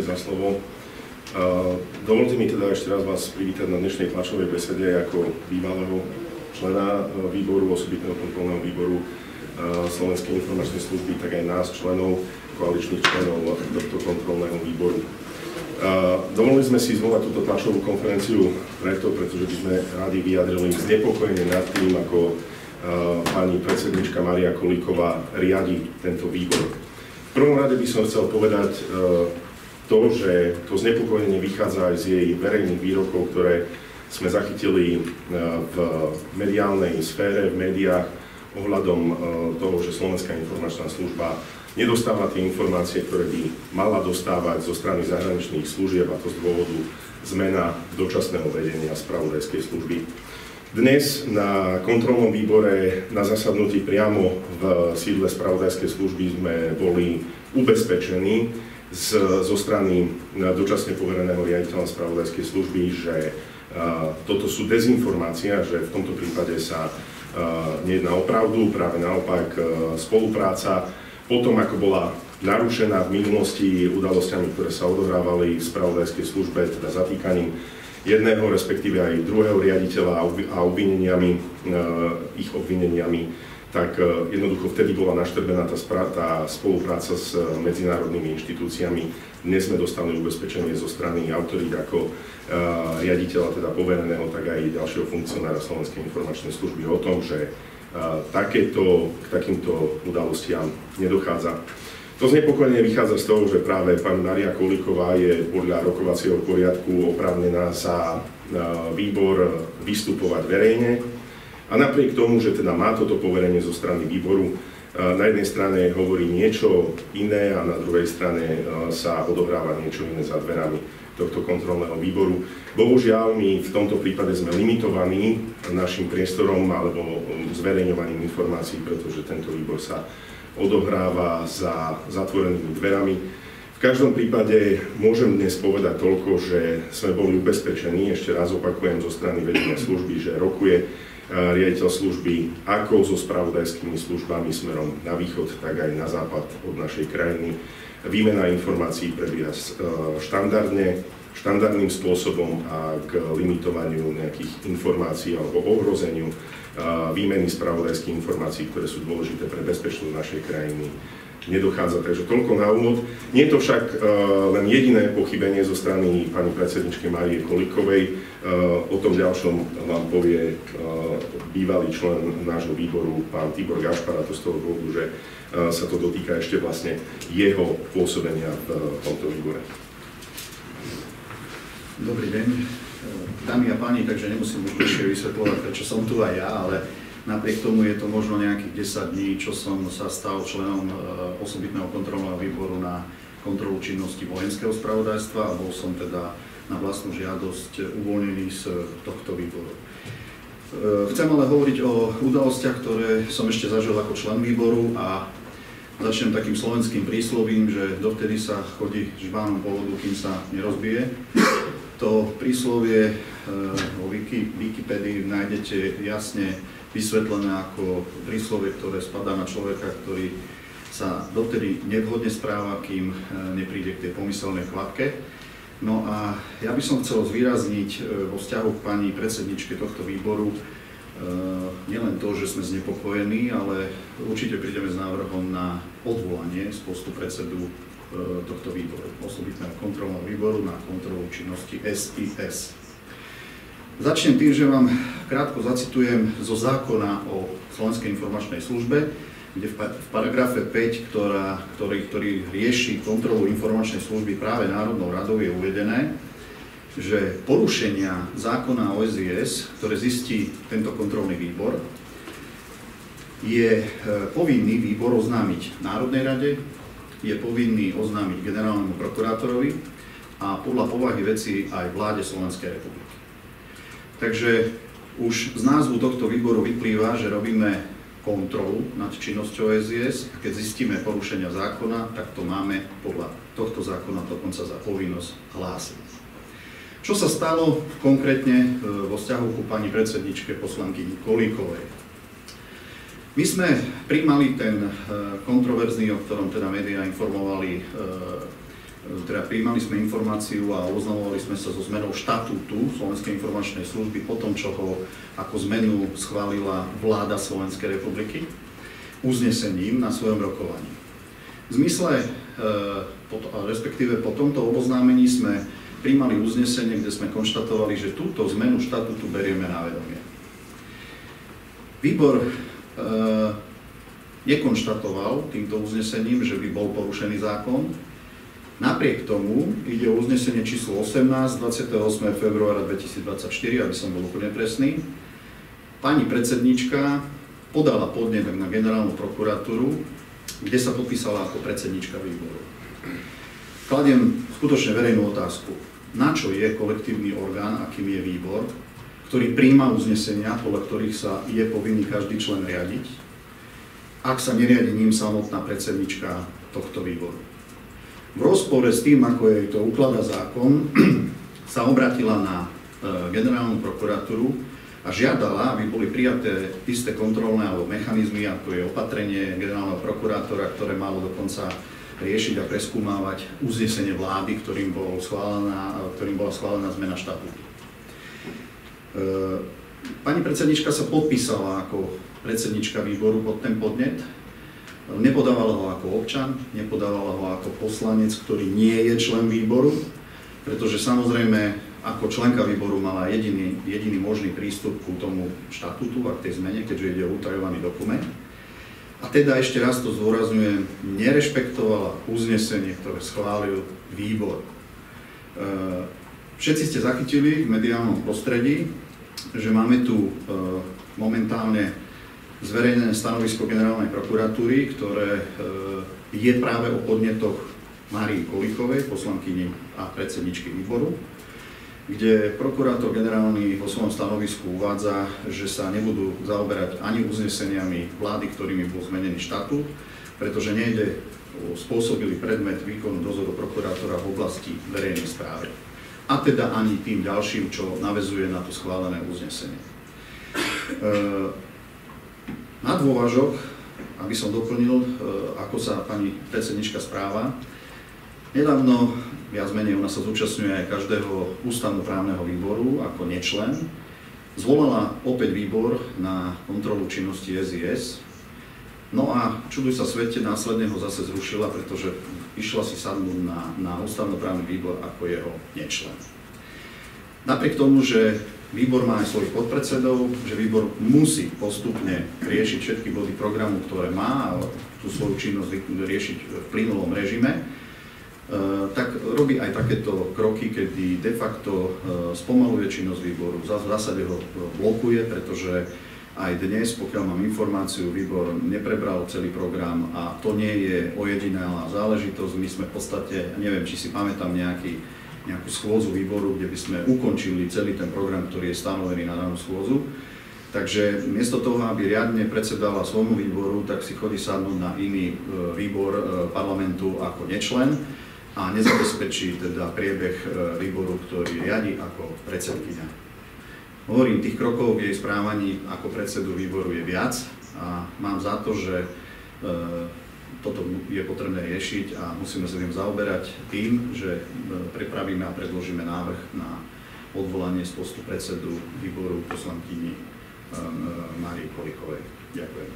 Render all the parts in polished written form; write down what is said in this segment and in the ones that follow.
za slovo. Dovolte mi teda ešte raz vás privítať na dnešnej tlačovej besede ako bývalého člena výboru, osobitného kontrolného výboru Slovenskej informačnej služby, tak aj nás, členov, koaličných členov tohto kontrolného výboru. Dovolili sme si zvolať túto tlačovú konferenciu pretože by sme radi vyjadrili znepokojenie nad tým, ako pani predsednička Mária Kolíková riadi tento výbor. V prvom rade by som chcel povedať to, že to znepokojenie vychádza aj z jej verejných výrokov, ktoré sme zachytili v mediálnej sfére, v médiách ohľadom toho, že Slovenská informačná služba nedostáva tie informácie, ktoré by mala dostávať zo strany zahraničných služieb, a to z dôvodu zmena dočasného vedenia spravodajskej služby. Dnes na kontrolnom výbore na zasadnutí priamo v sídle spravodajskej služby sme boli ubezpečení zo strany dočasne povereného riaditeľa spravodajskej služby, že toto sú dezinformácia, že v tomto prípade sa nejedná o pravdu, práve naopak spolupráca potom, ako bola narušená v minulosti udalosťami, ktoré sa odohrávali v spravodajskej službe, teda zatýkaním jedného, respektíve aj druhého riaditeľa a ich obvineniami, tak jednoducho vtedy bola naštrbená tá spolupráca s medzinárodnými inštitúciami. Dnes sme dostali ubezpečenie zo strany autorít ako riaditeľa, teda povereného, tak aj ďalšieho funkcionára Slovenskej informačnej služby o tom, že k takýmto udalostiam nedochádza. To znepokojenie vychádza z toho, že práve pani Mária Kolíková je podľa rokovacieho poriadku oprávnená za výbor vystupovať verejne. A napriek tomu, že teda má toto poverenie zo strany výboru, na jednej strane hovorí niečo iné a na druhej strane sa odohráva niečo iné za dverami tohto kontrolného výboru. Bohužiaľ, my v tomto prípade sme limitovaní našim priestorom alebo zverejňovaním informácií, pretože tento výbor sa odohráva za zatvorenými dverami. V každom prípade môžem dnes povedať toľko, že sme boli ubezpečení, ešte raz opakujem, zo strany vedenia služby, že rokuje riaditeľ služby ako so spravodajskými službami smerom na východ, tak aj na západ od našej krajiny. Výmena informácií prebieha štandardným spôsobom a k limitovaniu nejakých informácií alebo ohrozeniu výmeny spravodajských informácií, ktoré sú dôležité pre bezpečnosť našej krajiny, nedochádza. Takže toľko na úvod. Nie je to však len jediné pochybenie zo strany pani predsedničky Márie Kolíkovej. O tom ďalšom vám povie bývalý člen nášho výboru, pán Tibor Gašpar, a to z toho dôvodu, že sa to dotýka ešte vlastne jeho pôsobenia v tomto výbore. Dobrý deň, dámy a páni, takže nemusím už bližšie vysvetľovať, prečo som tu aj ja, ale napriek tomu je to možno nejakých 10 dní, čo som sa stal členom osobitného kontrolného výboru na kontrolu činnosti vojenského spravodajstva a bol som teda na vlastnú žiadosť uvoľnený z tohto výboru. Chcem ale hovoriť o udalostiach, ktoré som ešte zažil ako člen výboru a začnem takým slovenským príslovím, že dovtedy sa chodí žbánom po vodu, kým sa nerozbije. To príslovie vo Wikipedii nájdete jasne vysvetlené ako príslovie, ktoré spadá na človeka, ktorý sa dovtedy nevhodne správa, kým nepríde k tej pomyselnej chladke. No a ja by som chcel zvýrazniť vo vzťahu k pani predsedničke tohto výboru nielen to, že sme znepokojení, ale určite prídeme s návrhom na odvolanie z postu predsedu tohto výboru, osobitného kontrolného výboru na kontrolu činnosti SIS. Začnem tým, že vám krátko zacitujem zo zákona o Slovenskej informačnej službe, kde v paragrafe 5, ktorý rieši kontrolu informačnej služby práve Národnou radou, je uvedené, že porušenia zákona o SIS, ktoré zistí tento kontrolný výbor, je povinný výbor oznámiť Národnej rade, je povinný oznámiť generálnemu prokurátorovi a podľa povahy veci aj vláde Slovenskej republiky. Takže už z názvu tohto výboru vyplýva, že robíme kontrolu nad činnosťou SIS a keď zistíme porušenia zákona, tak to máme podľa tohto zákona dokonca za povinnosť hlásiť. Čo sa stalo konkrétne vo vzťahu ku pani predsedničke poslankyni Kolíkovej? My sme prijímali ten kontroverzný, o ktorom teda médiá informovali, teda prijímali sme informáciu a oznamovali sme sa so zmenou štatútu Slovenskej informačnej služby po tom, čo ho ako zmenu schválila vláda Slovenskej republiky uznesením na svojom rokovaní. V zmysle, respektíve po tomto oboznámení sme prijímali uznesenie, kde sme konštatovali, že túto zmenu štatútu berieme na vedomie. Výbor nekonštatoval týmto uznesením, že by bol porušený zákon. Napriek tomu ide o uznesenie číslo 18 28. februára 2024, aby som bol úplne presný. Pani predsednička podala podnet na generálnu prokuratúru, kde sa podpísala ako predsednička výboru. Kladiem skutočne verejnú otázku. Na čo je kolektívny orgán, akým je výbor, ktorý prijíma uznesenia, podľa ktorých sa je povinný každý člen riadiť, ak sa neriadi ním samotná predsednička tohto výboru. V rozpore s tým, ako jej to ukladá zákon, sa obratila na generálnu prokuratúru a žiadala, aby boli prijaté isté kontrolné alebo mechanizmy, ako je opatrenie generálneho prokurátora, ktoré malo dokonca riešiť a preskúmávať uznesenie vlády, ktorým bola schválená zmena štatútu. Pani predsednička sa podpísala ako predsednička výboru pod ten podnet. Nepodávala ho ako občan, nepodávala ho ako poslanec, ktorý nie je člen výboru, pretože samozrejme ako členka výboru mala jediný možný prístup ku tomu štatútu a k tej zmene, keďže ide o utajovaný dokument. A teda ešte raz to zdôrazňujem, nerešpektovala uznesenie, ktoré schválil výbor. Všetci ste zachytili v mediálnom prostredí, že máme tu momentálne zverejnené stanovisko generálnej prokuratúry, ktoré je práve o podnetoch Márii Kolíkovej, poslankyni a predsedničky výboru, kde prokurátor generálny vo svojom stanovisku uvádza, že sa nebudú zaoberať ani uzneseniami vlády, ktorými bol zmenený štatút, pretože nejde o spôsobilý predmet výkonu dozoru prokurátora v oblasti verejnej správy. A teda ani tým ďalším, čo naväzuje na to schválené uznesenie. Na dôvažok, aby som doplnil, ako sa pani predsednička správa, nedávno, viac menej ona sa zúčastňuje aj každého ústavnoprávneho výboru ako nečlen, zvolala opäť výbor na kontrolu činnosti SIS, no a čuduj sa svete, následne ho zase zrušila, pretože išla si sadnúť na ústavnoprávny výbor ako jeho nečlen. Napriek tomu, že výbor má aj svojich podpredsedov, že výbor musí postupne riešiť všetky body programu, ktoré má a tú svoju činnosť riešiť v plynulom režime, tak robí aj takéto kroky, kedy de facto spomaluje činnosť výboru, v zásade ho blokuje, pretože aj dnes, pokiaľ mám informáciu, výbor neprebral celý program a to nie je ojedinelá záležitosť. My sme v podstate, neviem, či si pamätám nejakú schôdzu výboru, kde by sme ukončili celý ten program, ktorý je stanovený na danú schôdzu. Takže miesto toho, aby riadne predsedala svojmu výboru, tak si chodí sadnúť na iný výbor parlamentu ako nečlen a nezabezpečí teda priebeh výboru, ktorý riadi ako predsedkyňa. Hovorím, tých krokov v jej správaní ako predsedu výboru je viac a mám za to, že toto je potrebné riešiť a musíme sa tým zaoberať tým, že pripravíme a predložíme návrh na odvolanie z postu predsedu výboru poslankyni Márii Kolíkovej. Ďakujem.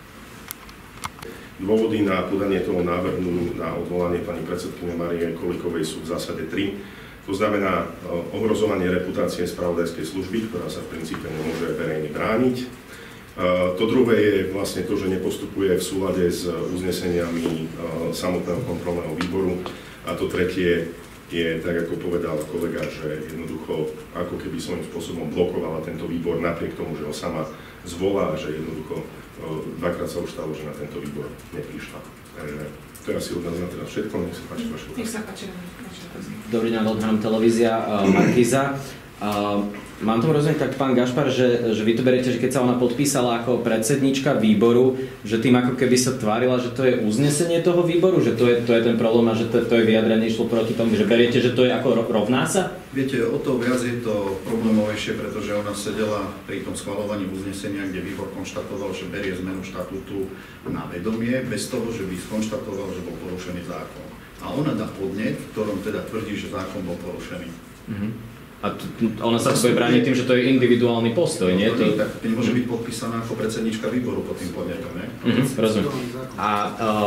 Dôvody na podanie toho návrhu na odvolanie pani predsedkyne Márie Kolíkovej sú v zásade 3. To znamená ohrozovanie reputácie spravodajskej služby, ktorá sa v princípe nemôže verejne brániť. To druhé je vlastne to, že nepostupuje v súlade s uzneseniami samotného kontrolného výboru. A to tretie je, tak ako povedal kolega, že jednoducho ako keby svojím spôsobom blokovala tento výbor napriek tomu, že ho sama zvolá a že jednoducho dvakrát sa už stalo, že na tento výbor neprišla. To je asi od nás na teraz všetko, nech sa páči vaše otázky. Nech sa páči. Dobrý deň, Odhram televízia, Markíza. Mám tomu rozumieť tak, pán Gašpar, že vy to beriete, že keď sa ona podpísala ako predsednička výboru, že tým ako keby sa tvárila, že to je uznesenie toho výboru, že to je ten problém a že to je vyjadrenie išlo proti tomu, že beriete, že to je ako rovná sa? Viete, o to viac je to problémovejšie, pretože ona sedela pri tom schvaľovaní uznesenia, kde výbor konštatoval, že berie zmenu štatútu na vedomie, bez toho, že by skonštatoval, že bol porušený zákon. a ona dá podnet, v ktorom teda tvrdí, že zákon bol porušený. A ona sa bude brániť tým, že to je individuálny postoj, nie? To nemôže byť podpísaná ako predsednička výboru pod tým podnetom, nie? Rozumiem. A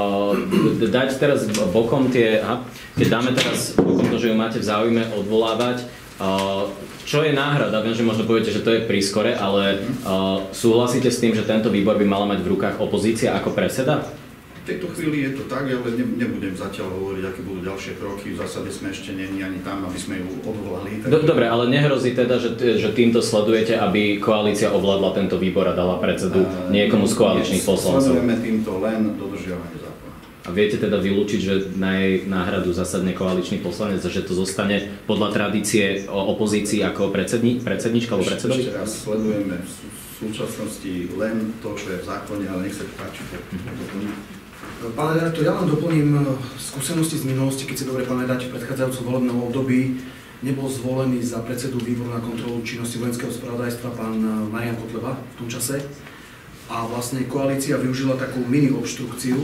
dať teraz bokom tie, keď dáme teraz bokom to, že ju máte v záujme odvolávať, čo je náhrada? Viem, že možno poviete, že to je prískore, ale súhlasíte s tým, že tento výbor by mala mať v rukách opozícia ako predseda? V tejto chvíli je to tak, ale nebudem zatiaľ hovoriť, aké budú ďalšie kroky. V zásade sme ešte není ani tam, aby sme ju odvolali. Dobre, ale nehrozí teda, že týmto sledujete, aby koalícia ovládla tento výbor a dala predsedu niekomu z koaličných poslancov? Sledujeme týmto len dodržiavanie zákona. A viete teda vylúčiť, že na jej náhradu zasadne koaličný poslanec, že to zostane podľa tradície opozícii ako predsednička alebo predsedovi? Ešte raz sledujeme v súčasnosti len to, čo je v zákone, ale nech sa páči. Pán redaktor, ja len doplním skúsenosti z minulosti, keď si dobre pamätáte, v predchádzajúcom volebnom období nebol zvolený za predsedu výboru na kontrolu činnosti vojenského spravodajstva pán Marián Kotleba v tom čase. A vlastne koalícia využila takú mini obštrukciu,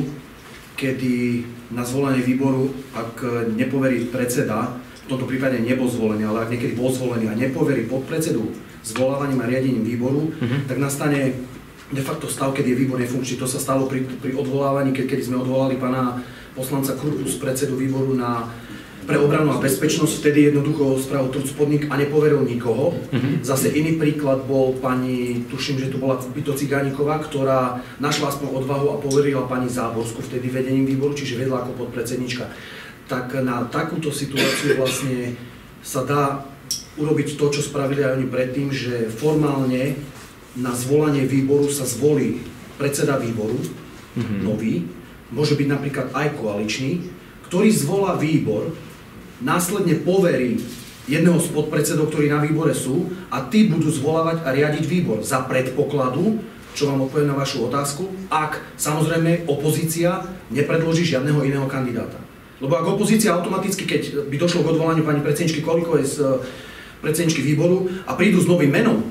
kedy na zvolenie výboru, ak nepoverí predseda, v tomto prípade nebol zvolený, ale ak niekedy bol zvolený a nepoverí podpredsedu zvolávaním a riadením výboru, tak nastane de facto stav, keď je výbor nefunkčný. To sa stalo pri odvolávaní, kedy sme odvolali pána poslanca Krútu z predsedu výboru pre obranu a bezpečnosť, vtedy jednoducho spravil trúc podnik a nepoveril nikoho. Zase iný príklad bol pani, tuším, že to bola Byto Cigániková, ktorá našla aspoň odvahu a poverila pani Záborskú vtedy vedením výboru, čiže vedla ako podpredsednička. Tak na takúto situáciu vlastne sa dá urobiť to, čo spravili aj oni predtým, že formálne na zvolanie výboru sa zvolí predseda výboru, nový, môže byť napríklad aj koaličný, ktorý zvolá výbor, následne poverí jedného z podpredsedov, ktorí na výbore sú, a tí budú zvolávať a riadiť výbor za predpokladu, čo vám odpoviem na vašu otázku, ak samozrejme opozícia nepredloží žiadneho iného kandidáta. Lebo ak opozícia automaticky, keď by došlo k odvolaniu pani predsedničky Kolíkovej z predsedničky výboru a prídu s novým menom,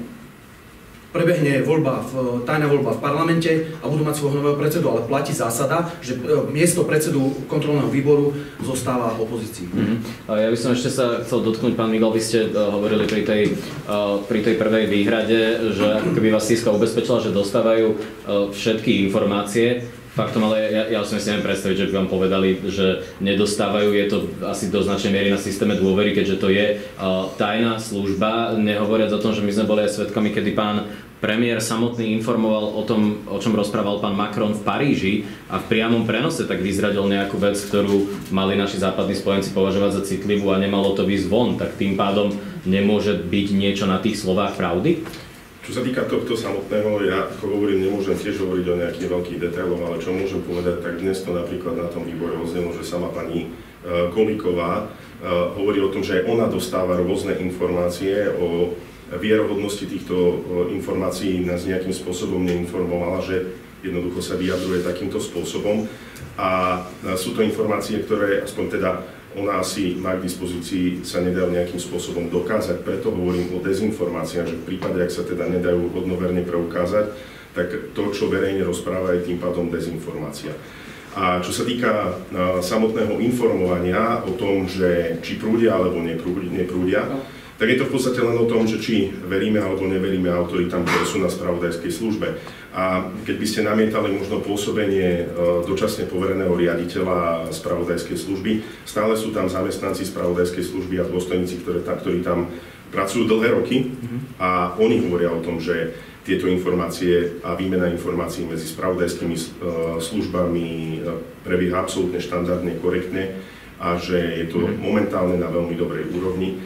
prebehne tajná voľba v parlamente a budú mať svojho nového predsedu, ale platí zásada, že miesto predsedu kontrolného výboru zostáva v opozícii. Ja by som ešte sa chcel dotknúť, pán Migol, vy ste hovorili pri tej prvej výhrade, že ako keby vás Siska ubezpečila, že dostávajú všetky informácie. Faktom, ale ja si neviem predstaviť, že by vám povedali, že nedostávajú. Je to asi do značnej miery na systéme dôvery, keďže to je tajná služba. Nehovoriac o tom, že my sme boli aj svedkami, kedy pán premiér samotný informoval o tom, o čom rozprával pán Macron v Paríži a v priamom prenose tak vyzradil nejakú vec, ktorú mali naši západní spojenci považovať za citlivú a nemalo to výsť von. Tak tým pádom nemôže byť niečo na tých slovách pravdy? Čo sa týka tohto samotného, ja ako hovorím, nemôžem tiež hovoriť o nejakých veľkých detailoch, ale čo môžem povedať, tak dnes to napríklad na tom výbore odznelo, že sama pani Kolíková hovorí o tom, že aj ona dostáva rôzne informácie o vierohodnosti týchto informácií, nás nejakým spôsobom neinformovala, že jednoducho sa vyjadruje takýmto spôsobom. A sú to informácie, ktoré aspoň teda ona asi má k dispozícii, sa nedajú nejakým spôsobom dokázať, preto hovorím o dezinformáciách, že v prípade, ak sa teda nedajú hodnoverne preukázať, tak to, čo verejne rozpráva, je tým pádom dezinformácia. A čo sa týka samotného informovania o tom, že či prúdia alebo neprúdia, tak je to v podstate len o tom, že či veríme alebo neveríme autoritám, ktoré sú na spravodajskej službe. A keď by ste namietali možno pôsobenie dočasne povereného riaditeľa spravodajskej služby, stále sú tam zamestnanci spravodajskej služby a dôstojníci, ktorí tam pracujú dlhé roky a oni hovoria o tom, že tieto informácie a výmena informácií medzi spravodajskými službami prebieha absolútne štandardne, korektne a že je to momentálne na veľmi dobrej úrovni.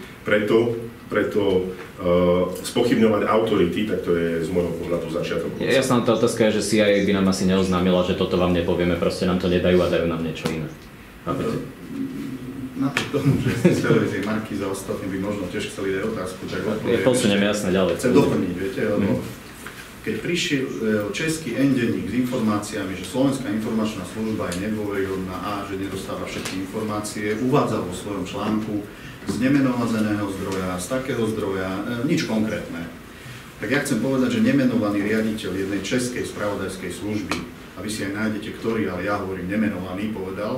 Preto spochybňovať autority, tak to je z môjho pohľadu začiatok. Jasná tá otázka je, že CIA by nám asi neoznámila, že toto vám nepovieme, proste nám to nedajú a dajú nám niečo iné. Napriek tomu, že z televízie Markíza ostatní by možno tiež chceli dať otázku, tak posuniem jasne ďalej. Chcem doplniť, viete, lebo keď prišiel český N-denník s informáciami, že Slovenská informačná služba je nedôveryhodná a že nedostáva všetky informácie, uvádzal vo svojom článku z nemenovaného zdroja, z takého zdroja, nič konkrétne. Tak ja chcem povedať, že nemenovaný riaditeľ jednej českej spravodajskej služby, a vy si aj nájdete ktorý, ale ja hovorím nemenovaný, povedal,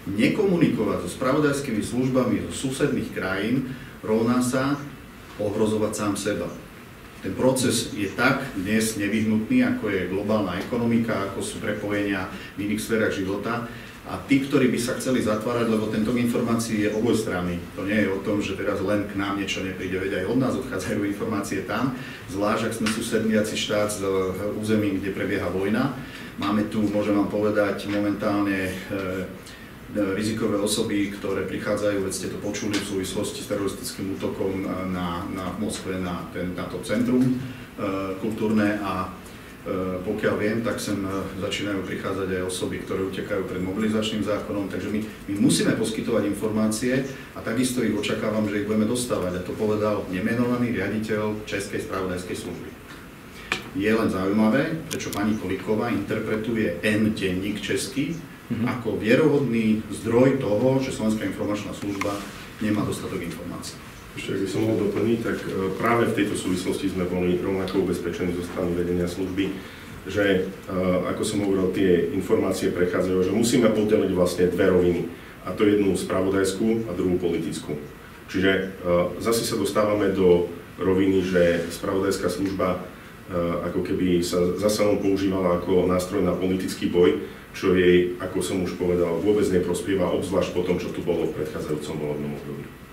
Nekomunikovať so spravodajskými službami zo susedných krajín rovná sa ohrozovať sám seba. Ten proces je tak dnes nevyhnutný, ako je globálna ekonomika, ako sú prepojenia v iných sférach života. A tí, ktorí by sa chceli zatvárať, lebo tento informácií je obojstranný. To nie je o tom, že teraz len k nám niečo nepríde, veď aj od nás odchádzajú informácie tam, zvlášť ak sme susedniaci štát z území, kde prebieha vojna. Máme tu, môžem vám povedať, momentálne rizikové osoby, ktoré prichádzajú, veď ste to počuli v súvislosti s teroristickým útokom v Moskve na to centrum kultúrne a pokiaľ viem, tak sem začínajú prichádzať aj osoby, ktoré utekajú pred mobilizačným zákonom, takže my musíme poskytovať informácie a takisto ich očakávam, že ich budeme dostávať. A to povedal nemenovaný riaditeľ Českej spravodajskej služby. Je len zaujímavé, prečo pani Kolíková interpretuje N-denník český ako vierohodný zdroj toho, že Slovenská informačná služba nemá dostatok informácií. Ešte, ak by som mohol doplniť, tak práve v tejto súvislosti sme boli rovnako ubezpečení zo strany vedenia služby, že, ako som hovoril, tie informácie prechádzajú, že musíme oddeliť vlastne dve roviny. A to jednu spravodajskú a druhú politickú. Čiže zase sa dostávame do roviny, že spravodajská služba ako keby sa zase len používala ako nástroj na politický boj, čo jej, ako som už povedal, vôbec neprospieva, obzvlášť po tom, čo tu bolo v predchádzajúcom volebnom období.